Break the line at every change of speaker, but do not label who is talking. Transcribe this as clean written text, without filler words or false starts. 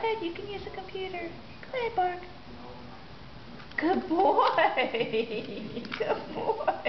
ahead. You can use the computer. Go ahead, Bark. Good boy. Good boy.